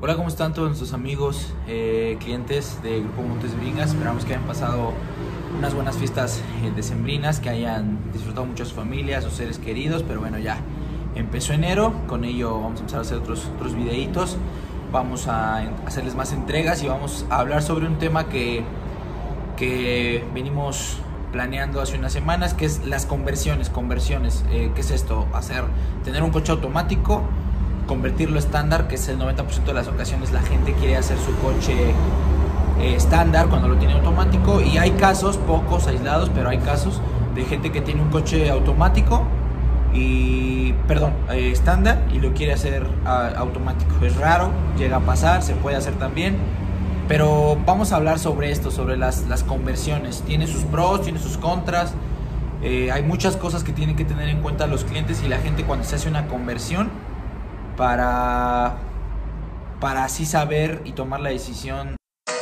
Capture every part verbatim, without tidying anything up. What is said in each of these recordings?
Hola, ¿cómo están todos nuestros amigos, eh, clientes de Grupo Montes Bringas? Esperamos que hayan pasado unas buenas fiestas eh, decembrinas, que hayan disfrutado mucho a sus familias, a sus seres queridos. Pero bueno, ya empezó enero, con ello vamos a empezar a hacer otros, otros videitos. Vamos a hacerles más entregas y vamos a hablar sobre un tema que, que venimos planeando hace unas semanas, que es las conversiones. Conversiones, eh, ¿qué es esto? Hacer, tener un coche automático, convertirlo estándar, que es el noventa por ciento de las ocasiones la gente quiere hacer su coche eh, estándar cuando lo tiene automático. Y hay casos, pocos aislados, pero hay casos de gente que tiene un coche automático y, perdón, eh, estándar y lo quiere hacer uh, automático. Es raro, llega a pasar, se puede hacer también, pero vamos a hablar sobre esto, sobre las, las conversiones. Tiene sus pros, tiene sus contras. Eh, hay muchas cosas que tienen que tener en cuenta los clientes y la gente cuando se hace una conversión, para, para así saber y tomar la decisión.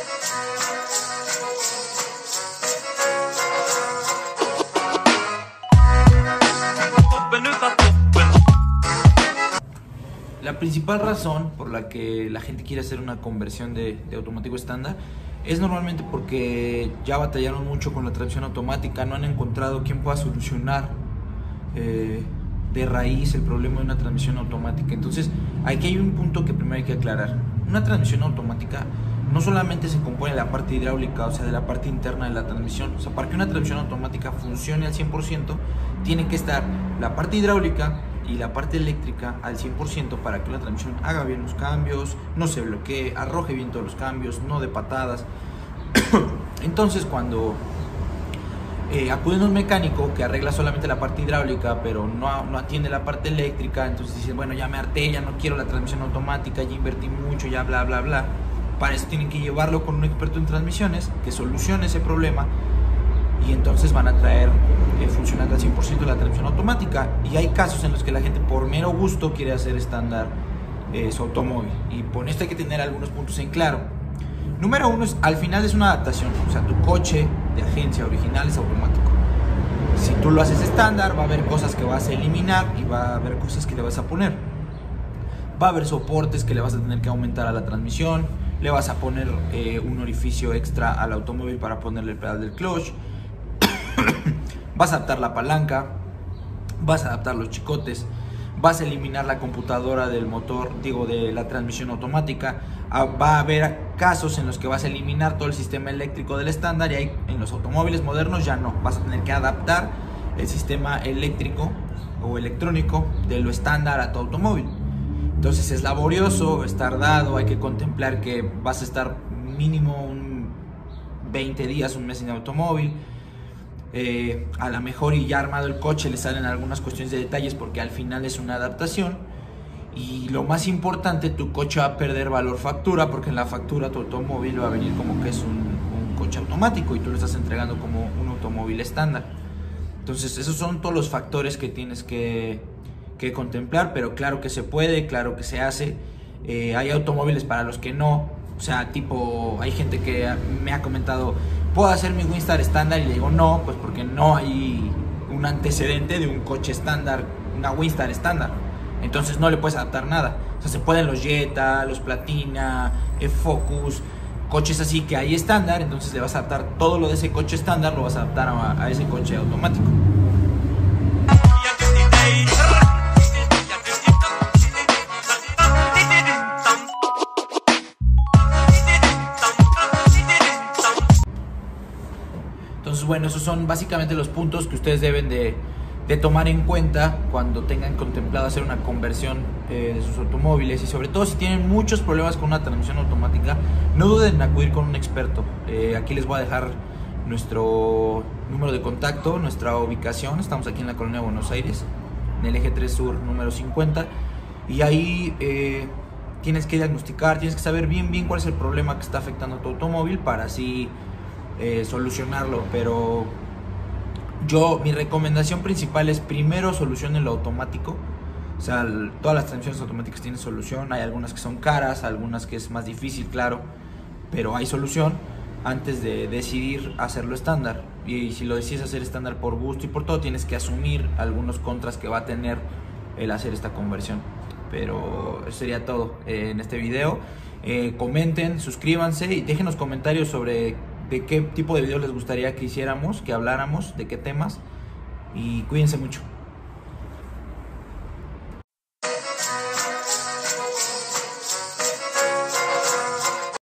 La principal razón por la que la gente quiere hacer una conversión de, de automático estándar es normalmente porque ya batallaron mucho con la transmisión automática, no han encontrado quién pueda solucionar eh, de raíz el problema de una transmisión automática. Entonces aquí hay un punto que primero hay que aclarar. Una transmisión automática no solamente se compone de la parte hidráulica, o sea, de la parte interna de la transmisión. O sea, para que una transmisión automática funcione al cien por ciento, tiene que estar la parte hidráulica y la parte eléctrica al cien por ciento para que una transmisión haga bien los cambios, no se bloquee, arroje bien todos los cambios, no de patadas. Entonces cuando Eh, acude a un mecánico que arregla solamente la parte hidráulica, pero no, no atiende la parte eléctrica, entonces dice, bueno, ya me harté, ya no quiero la transmisión automática, ya invertí mucho, ya bla, bla, bla. Para eso tienen que llevarlo con un experto en transmisiones que solucione ese problema y entonces van a traer eh, funcionando al cien por ciento la transmisión automática. Y hay casos en los que la gente por mero gusto quiere hacer estándar eh, su automóvil, y por esto hay que tener algunos puntos en claro. Número uno es, al final es una adaptación, o sea, tu coche de agencia original es automático. Si tú lo haces estándar, va a haber cosas que vas a eliminar y va a haber cosas que le vas a poner. Va a haber soportes que le vas a tener que aumentar a la transmisión, le vas a poner eh, un orificio extra al automóvil para ponerle el pedal del clutch, vas a adaptar la palanca, vas a adaptar los chicotes, vas a eliminar la computadora del motor, digo, de la transmisión automática. Va a haber casos en los que vas a eliminar todo el sistema eléctrico del estándar, y hay, en los automóviles modernos ya no, vas a tener que adaptar el sistema eléctrico o electrónico de lo estándar a tu automóvil. Entonces es laborioso, es tardado, hay que contemplar que vas a estar mínimo un veinte días, un mes en el automóvil. Eh, a lo mejor y ya armado el coche le salen algunas cuestiones de detalles porque al final es una adaptación. Y lo más importante, tu coche va a perder valor factura, porque en la factura tu automóvil va a venir como que es un, un coche automático y tú lo estás entregando como un automóvil estándar. Entonces esos son todos los factores que tienes que, que contemplar, pero claro que se puede, claro que se hace. Eh, hay automóviles para los que no, o sea, tipo, hay gente que me ha comentado, ¿puedo hacer mi Winstar estándar? Y le digo no, pues porque no hay un antecedente de un coche estándar, una Winstar estándar. Entonces no le puedes adaptar nada. O sea, se pueden los Jetta, los Platina, Focus, coches así que hay estándar. Entonces le vas a adaptar todo lo de ese coche estándar, lo vas a adaptar a, a ese coche automático. Entonces, bueno, esos son básicamente los puntos que ustedes deben de de tomar en cuenta cuando tengan contemplado hacer una conversión eh, de sus automóviles, y sobre todo si tienen muchos problemas con una transmisión automática, no duden en acudir con un experto. Eh, aquí les voy a dejar nuestro número de contacto, nuestra ubicación. Estamos aquí en la colonia Buenos Aires, en el eje tres sur número cincuenta, y ahí eh, tienes que diagnosticar, tienes que saber bien bien cuál es el problema que está afectando a tu automóvil para así eh, solucionarlo. Pero yo, mi recomendación principal es primero solucionen lo automático. O sea, todas las transmisiones automáticas tienen solución. Hay algunas que son caras, algunas que es más difícil, claro, pero hay solución antes de decidir hacerlo estándar. Y si lo decides hacer estándar por gusto y por todo, tienes que asumir algunos contras que va a tener el hacer esta conversión. Pero eso sería todo en este video. Eh, comenten, suscríbanse y déjenos comentarios sobre de qué tipo de videos les gustaría que hiciéramos, que habláramos, de qué temas. Y cuídense mucho.